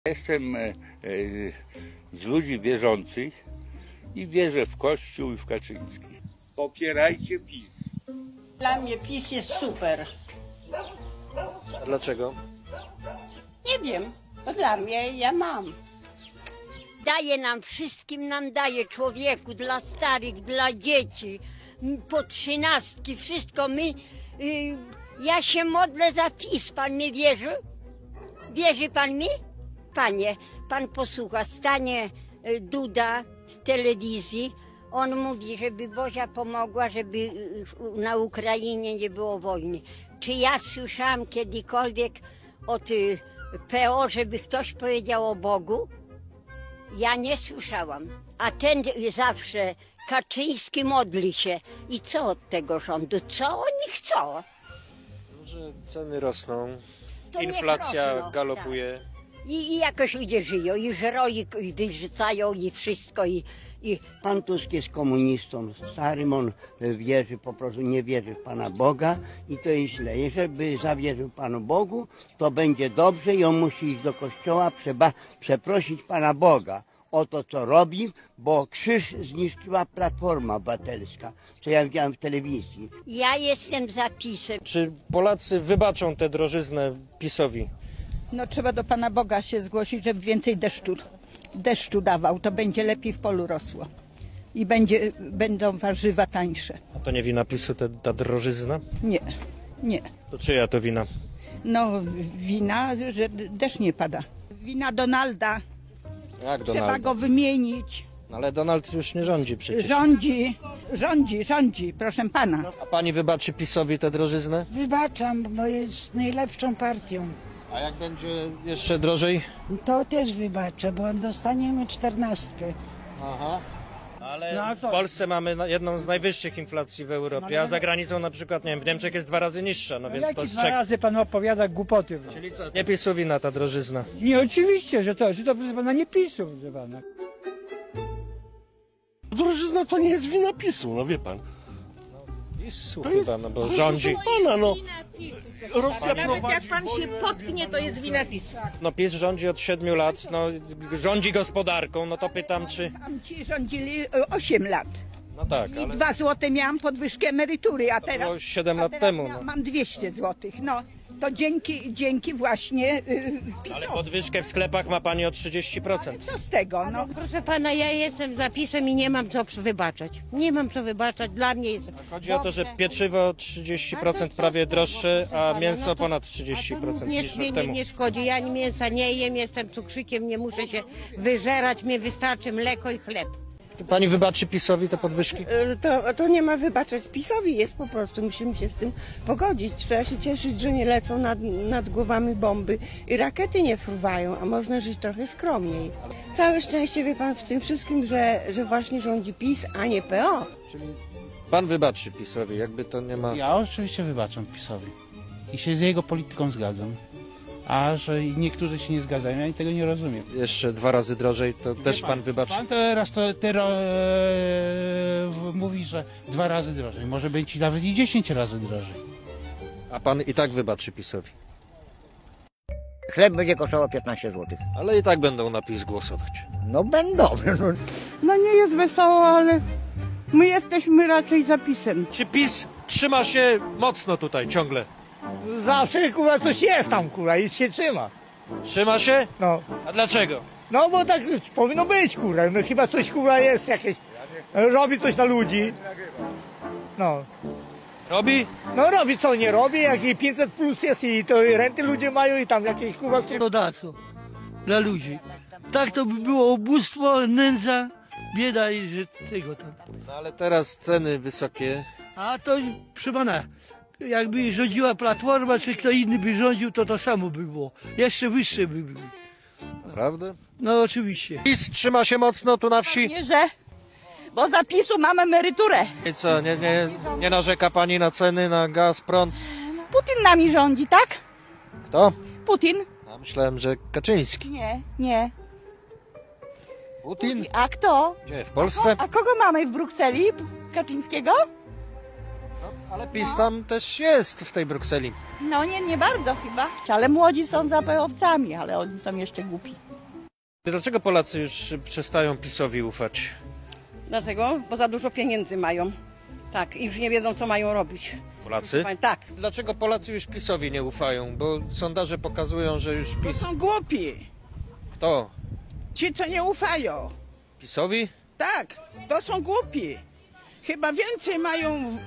Jestem z ludzi wierzących i wierzę w Kościół i w Kaczyńskich. Popierajcie PiS. Dla mnie PiS jest super. A dlaczego? Nie wiem, to dla mnie ja mam. Daje nam wszystkim, nam daje, człowieku, dla starych, dla dzieci, po 13, wszystko. Ja się modlę za PiS, pan mnie wierzy? Wierzy pan mi? Panie, pan posłucha, stanie Duda w telewizji, on mówi, żeby Bozia pomogła, żeby na Ukrainie nie było wojny. Czy ja słyszałam kiedykolwiek od PO, żeby ktoś powiedział o Bogu? Ja nie słyszałam. A ten zawsze, Kaczyński, modli się. I co od tego rządu? Co oni chcą? Że ceny rosną, To inflacja niech rosną, galopuje. tak. I jakoś ludzie żyją, i żeroi i wyrzucają, i wszystko, i... Pan Tusk jest komunistą starym, on wierzy, po prostu nie wierzy w Pana Boga i to jest źle. Jeżeli zawierzył Panu Bogu, to będzie dobrze i on musi iść do kościoła, przeprosić Pana Boga o to, co robi, bo krzyż zniszczyła Platforma Obywatelska, co ja widziałem w telewizji. Ja jestem za PiS-em. Czy Polacy wybaczą tę drożyznę PiS-owi? No trzeba do Pana Boga się zgłosić, żeby więcej deszczu dawał, to będzie lepiej w polu rosło i będą warzywa tańsze. A to nie wina PiS-u ta drożyzna? Nie. To czyja to wina? No wina, że deszcz nie pada. Wina Donalda. Jak Trzeba Donalda? go wymienić. No ale Donald już nie rządzi przecież. Rządzi, proszę pana. A pani wybaczy PiS-owi tę drożyznę? Wybaczam, bo jest najlepszą partią. A jak będzie jeszcze drożej? To też wybaczę, bo dostaniemy 14. Aha. Ale w Polsce mamy jedną z najwyższych inflacji w Europie, a za granicą na przykład, nie wiem, w Niemczech jest 2 razy niższa, no więc to jest Dwa razy pan opowiada głupoty. Czyli co, nie PiS-u wina ta drożyzna? Nie, oczywiście, że to proszę pana nie PiS-u, proszę pana. Drożyzna to nie jest wina PiS-u, no wie pan. PiS-u To chyba, jest, no bo rządzi. pana, no. Rosja Nawet jak pan się potknie, to jest wina PiS. No PiS rządzi od 7 lat, no rządzi gospodarką, no to pytam czy... Ci rządzili 8 lat. No tak, I ale 2 złote miałam podwyżkę emerytury, a to teraz... było 7 lat temu. No. Mam 200 złotych, no. To dzięki właśnie PiS-owi. Ale podwyżkę w sklepach ma pani o 30%. Co z tego, no? Proszę pana, ja jestem za PiS-em i nie mam co wybaczać. Nie mam co wybaczać, dla mnie jest... Chodzi o to, że pieczywo 30% prawie droższe, a mięso ponad 30% niż rok mnie temu. nie szkodzi, ja mięsa nie jem, jestem cukrzykiem, nie muszę się wyżerać, mnie wystarczy mleko i chleb. Pani wybaczy PiS-owi te podwyżki? To nie ma wybaczać PiS-owi, jest po prostu, musimy się z tym pogodzić. Trzeba się cieszyć, że nie lecą nad głowami bomby i rakiety nie fruwają, a można żyć trochę skromniej. Całe szczęście, wie pan, w tym wszystkim, że właśnie rządzi PiS, a nie PO. Czyli pan wybaczy PiS-owi, jakby to nie ma... Ja oczywiście wybaczam PiS-owi i się z jego polityką zgadzam. A że niektórzy się nie zgadzają, ja tego nie rozumiem. Jeszcze 2 razy drożej, to też pan wybaczy? Pan teraz mówi, że 2 razy drożej. Może być nawet i 10 razy drożej. A pan i tak wybaczy PiS-owi? Chleb będzie kosztował 15 zł. Ale i tak będą na PiS głosować. No będą. No nie jest wesoło, ale my jesteśmy raczej za PiS-em. Czy PiS trzyma się mocno tutaj ciągle? Zawsze kurwa coś jest tam kurwa i się trzyma. Trzyma się? No. A dlaczego? No bo tak powinno być kurwa, no chyba coś kurwa jest jakieś, robi coś dla ludzi. No. Robi? No robi co nie robi, jak i 500 plus jest i to renty ludzie mają i tam jakieś kurwa... Dodatku dla ludzi. Tak to by było ubóstwo, nędza, bieda i że tego tam. No ale teraz ceny wysokie. A to proszę pana, jakby rządziła Platforma, czy kto inny by rządził, to samo by było. Jeszcze wyższe by były. Naprawdę? No oczywiście. PiS trzyma się mocno tu na wsi? Nie, że... Bo za PiS-u mam emeryturę. I co, nie narzeka pani na ceny, na gaz, prąd? Putin nami rządzi, tak? Kto? Putin. Ja myślałem, że Kaczyński. Nie. Putin? A kto? Gdzie, w Polsce? A kogo mamy w Brukseli? Kaczyńskiego? No, ale PiS tam też jest w tej Brukseli. No nie bardzo chyba. Ale młodzi są za PO-wcami, ale oni są jeszcze głupi. Dlaczego Polacy już przestają PiS-owi ufać? Dlatego, bo za dużo pieniędzy mają. Tak, i już nie wiedzą, co mają robić. Polacy? Tak. Dlaczego Polacy już PiS-owi nie ufają? Bo sondaże pokazują, że już PiS... Są głupi. Kto? Ci, co nie ufają. PiS-owi? Tak, to są głupi. Chyba więcej mają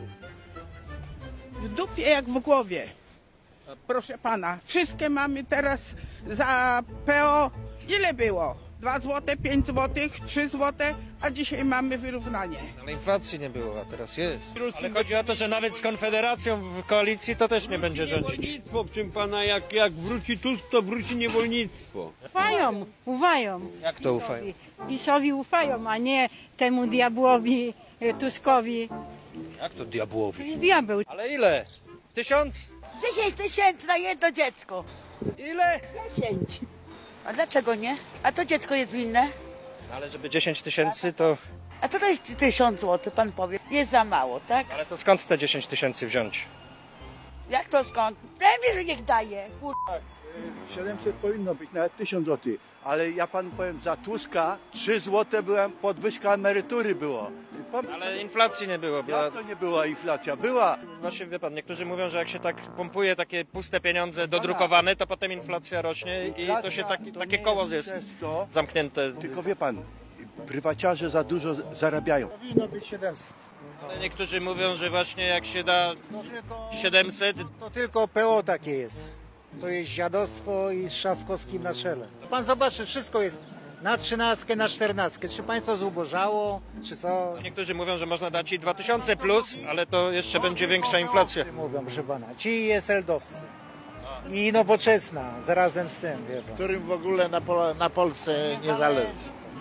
w dupie jak w głowie. Proszę pana, wszystkie mamy teraz za PO. Ile było? 2 zł, 5 zł, 3 zł, a dzisiaj mamy wyrównanie. Ale inflacji nie było, a teraz jest. Ale chodzi o to, że nawet z Konfederacją w koalicji to też nie będzie rządzić. Niewolnictwo, proszę pana, jak wróci Tusk, to wróci niewolnictwo. Ufają. Jak to ufają? PiS-owi ufają, a nie temu diabłowi, Tuskowi. Jak to diabłowi? To jest diabeł. Ale ile? 1000? 10 tysięcy na jedno dziecko. Ile? 10. A dlaczego nie? A to dziecko jest winne? Ale żeby 10 tysięcy to... A to jest 1000 zł, pan powie. Jest za mało, tak? Ale to skąd te 10 tysięcy wziąć? Jak to skąd? Premier niech daje. 700 powinno być, nawet 1000 zł. Ale ja panu powiem, za Tuska 3 zł byłem, podwyżka emerytury było. Ale inflacji nie było. Jak to nie była inflacja? Była. Właśnie wie pan, niektórzy mówią, że jak się tak pompuje takie puste pieniądze dodrukowane, to potem inflacja rośnie i to się takie koło jest zamknięte. Tylko wie pan, prywaciarze za dużo zarabiają. Powinno być 700. Ale niektórzy mówią, że właśnie jak się da 700... To tylko PO takie jest. To jest dziadostwo i z Trzaskowskim na czele. Pan zobaczy, wszystko jest na 13, na 14. Czy państwo zubożało, czy co? Niektórzy mówią, że można dać i 2000 plus, ale to jeszcze będzie większa inflacja. Mówią, proszę pana. Ci jest-eldowcy. I Nowoczesna, zarazem z tym, wie pan. Którym w ogóle na Polsce nie zależy.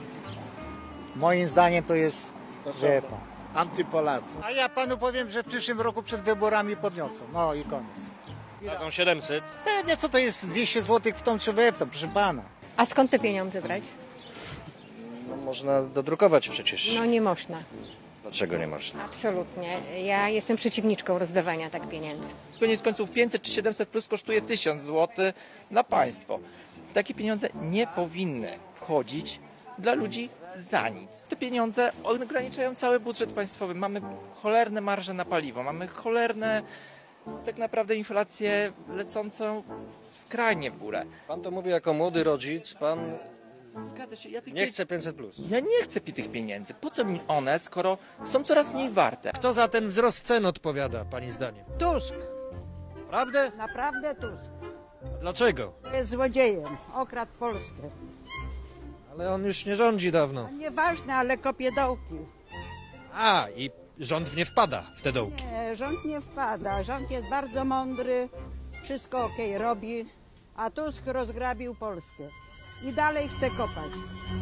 Moim zdaniem to jest, wie pan. Antypolacy. A ja panu powiem, że w przyszłym roku przed wyborami podniosą. No i koniec. Dadzą 700. Pewnie co to jest 200 zł w tą czy we w tą, proszę pana. A skąd te pieniądze brać? No, można dodrukować przecież. No nie można. Dlaczego nie można? Absolutnie. Ja jestem przeciwniczką rozdawania tak pieniędzy. Koniec końców 500 czy 700 plus kosztuje 1000 zł na państwo. Takie pieniądze nie powinny wchodzić dla ludzi za nic. Te pieniądze ograniczają cały budżet państwowy. Mamy cholerne marże na paliwo, mamy cholerne tak naprawdę inflację lecącą skrajnie w górę. Pan to mówi jako młody rodzic, pan Zgadza się. nie chce 500 plus. Ja nie chcę tych pieniędzy. Po co mi one, skoro są coraz mniej warte? Kto za ten wzrost cen odpowiada, pani zdaniem? Tusk. Prawdę? Naprawdę Tusk. Dlaczego? Jest złodziejem. Okradł Polskę. Ale on już nie rządzi dawno. Nieważne, ale kopie dołki. A, i rząd nie wpada w te dołki. Nie, rząd nie wpada. Rząd jest bardzo mądry. Wszystko okej robi. A Tusk rozgrabił Polskę. I dalej chce kopać.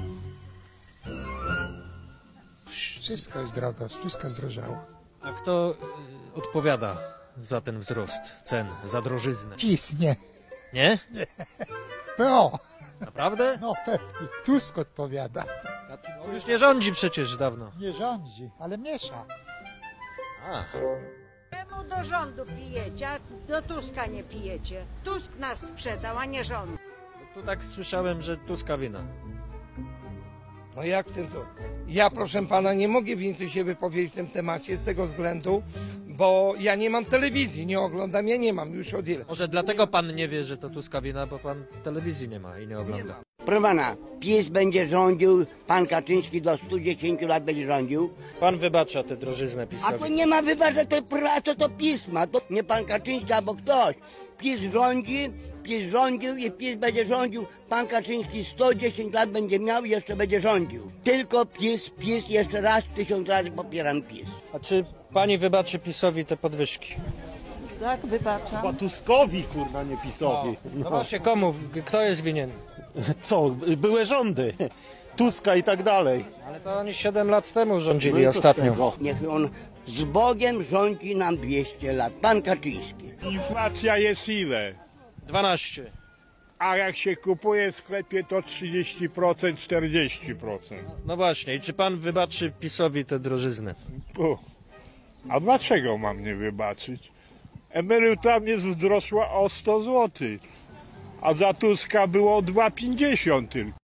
Wszystko jest drogo, wszystko zdrożało. A kto odpowiada za ten wzrost cen, za drożyznę? PiS, nie. Nie? Nie. PO. Naprawdę? No pewnie. Tusk odpowiada. On już nie rządzi przecież dawno. Nie rządzi, ale miesza. A. Czemu do rządu pijecie, a do Tuska nie pijecie? Tusk nas sprzedał, a nie rząd. Tu tak słyszałem, że Tuska wina. No jak to? Ja, proszę pana, nie mogę więcej się wypowiedzieć w tym temacie z tego względu, bo ja nie mam telewizji, nie oglądam, ja nie mam już od ile. Może dlatego pan nie wie, że to Tuska wina, bo pan telewizji nie ma i nie ogląda. Proszę pana, PiS będzie rządził, pan Kaczyński do 110 lat będzie rządził. Pan wybacza tę drożyznę PiS-owi. A to nie ma wybaczać, to PiS ma, to nie pan Kaczyński albo ktoś. PiS rządzi, PiS rządził i PiS będzie rządził. Pan Kaczyński 110 lat będzie miał i jeszcze będzie rządził. Tylko PiS, jeszcze raz, 1000 razy popieram PiS. A czy pani wybaczy PiS-owi te podwyżki? Tak, wybaczam. Chyba Tuskowi, kurwa, nie PiS-owi. No właśnie, komu? Kto jest winien? Co? Były rządy. Tuska i tak dalej. Ale to oni 7 lat temu rządzili ostatnio. Niech on z Bogiem rządzi nam 200 lat. Pan Kaczyński. Inflacja jest ile? 12. A jak się kupuje w sklepie, to 30%, 40%. No właśnie, i czy pan wybaczy PiS-owi tę drożyznę? A dlaczego mam nie wybaczyć? Emerytura mnie wzrosła o 100 zł, a za Tuska było 2,50 tylko.